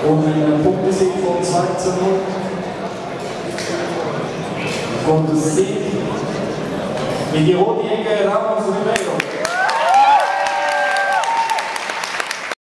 und einen Punktesieg von 2:0 von der Sieg mit die rote Ecke Ramos Ribeiro.